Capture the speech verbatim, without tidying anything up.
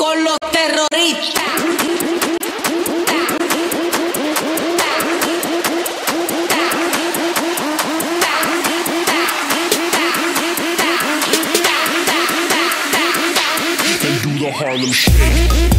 con los terroristas. And do the Harlem Shake.